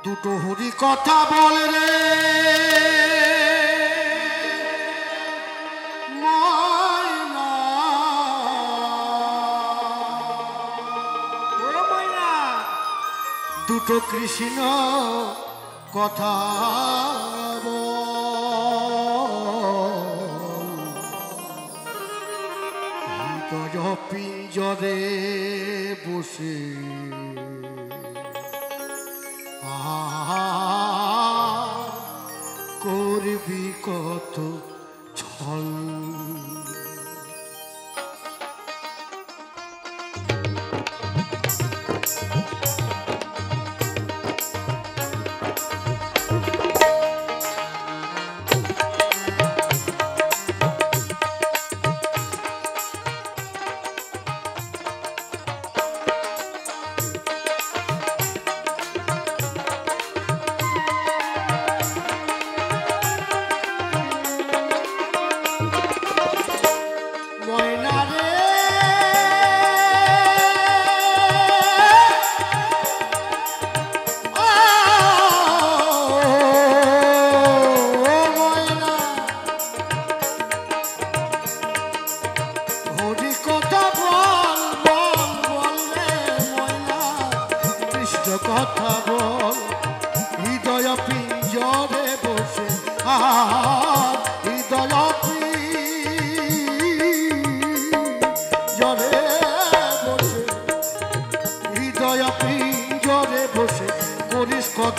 দুটো হরি কথা বল রে ময়না, ও ময়না, দুটো কৃষ্ণ কথা বল পিঞ্জরে বসে করবি কত ছল। কথা বল হৃদয় পিঞ্জরে বসে, হৃদয় পিঞ্জরে বসে, হৃদয় পিঞ্জরে বসে করিস কত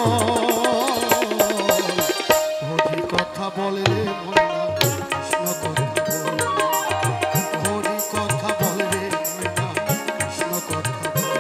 ছল। কথা বলে রে ময়না কৃষ্ণ কথা বল, হরি কথা বলে রে ময়না কৃষ্ণ কথা বল।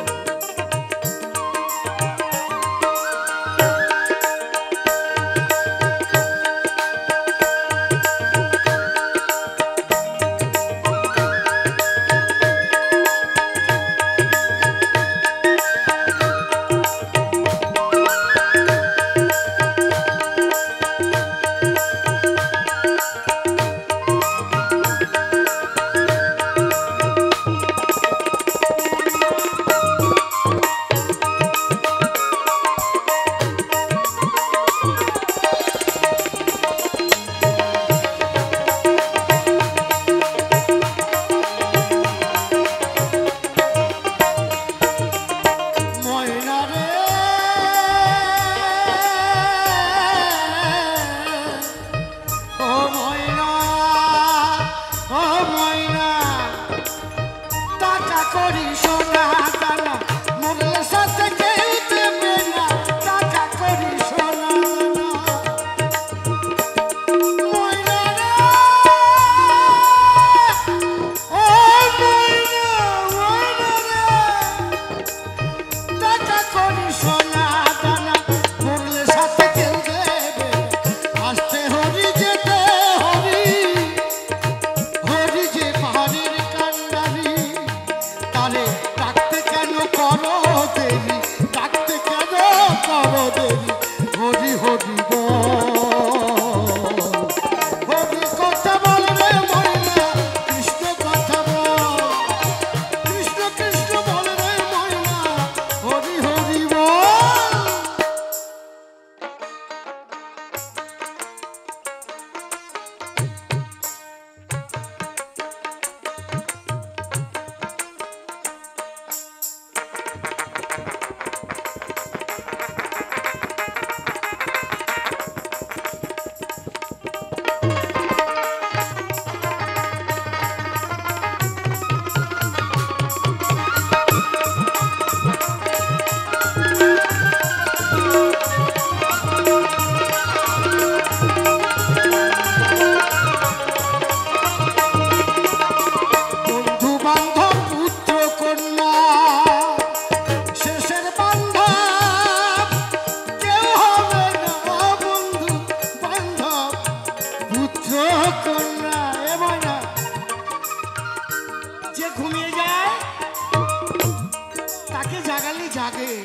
জাগে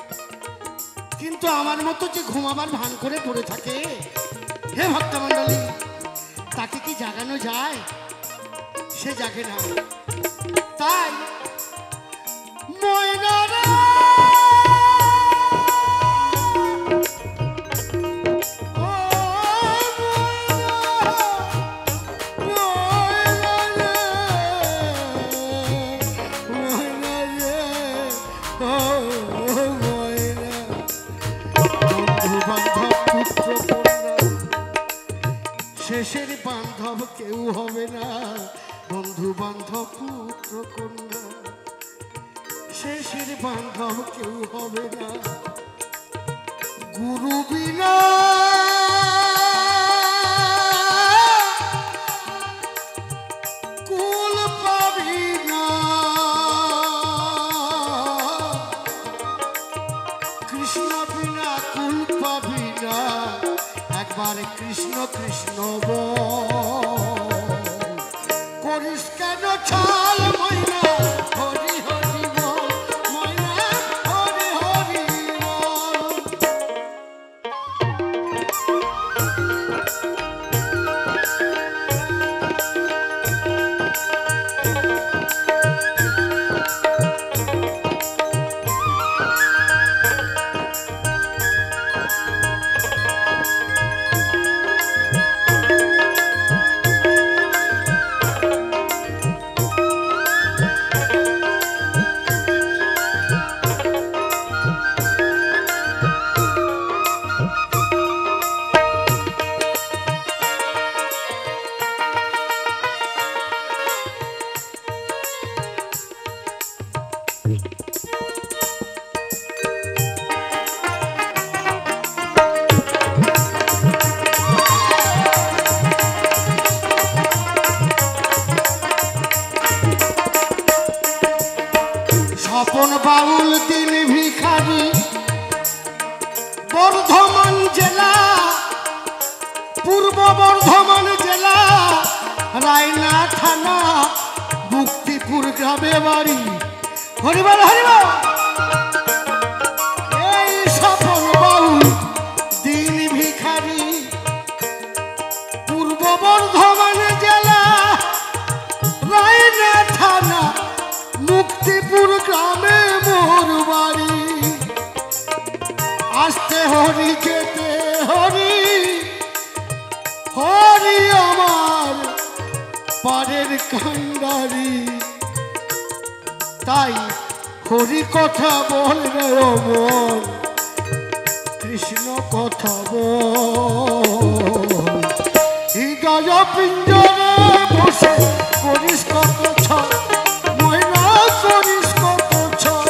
কিন্তু আমার মতো যে ঘুমাবার ভান করে পড়ে থাকে, হে ভক্তমণ্ডলী, তাকে কি জাগানো যায়? সে জাগে না। তাই ময়না রে কন্যা, শেষের বান্ধব কেউ হবে না, বন্ধু বান্ধব পুত্র কন্যা, শেষের বান্ধব কেউ হবে না, গুরু বিনা কুল পাবি না, কৃষ্ণ বিনা কুল পাবি না, একবার কৃষ্ণ কৃষ্ণ বল, করিস কেন ছাল ময়না, হরি হরি বল ময়না, হরি হরি বল। স্বপন বাউল দিন ভিখারি, বর্ধমান জেলা, পূর্ব বর্ধমান জেলা, রায়না থানা, মুক্তিপুর গ্রামে বাড়ি। হরিবল হরিবল। এই স্বপন বাউল দিন ভিখারি, পূর্ব বর্ধমান জেলা, রায়না থানা, মুক্তিপুর গ্রামে মোর বাড়ি। আসতে হরি যেতে হরি, হরি আমার পারের কান্ডারি, তাই হরি কথা বল রে মন, কৃষ্ণ কথা বল। হৃদয় পিঞ্জরে বসে করিস কত ছল, ময়না করিস কত ছল।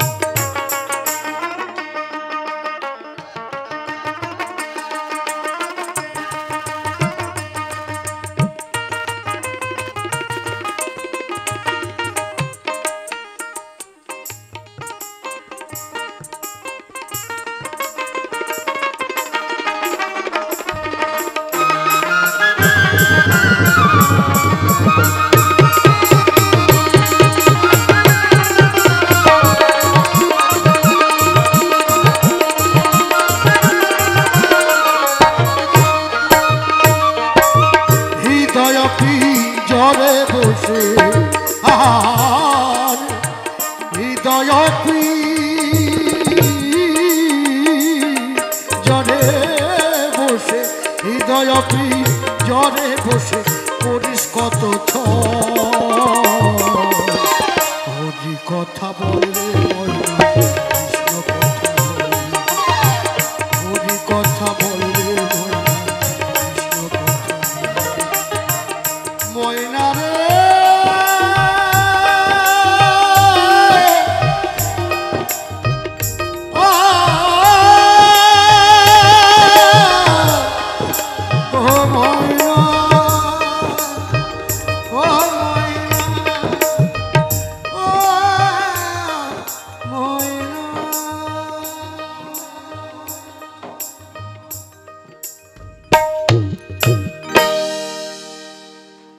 জরে বসে আর হৃদয় জরে বসে, হৃদয় জরে বসে করিস কত ছল, হরি কথা বল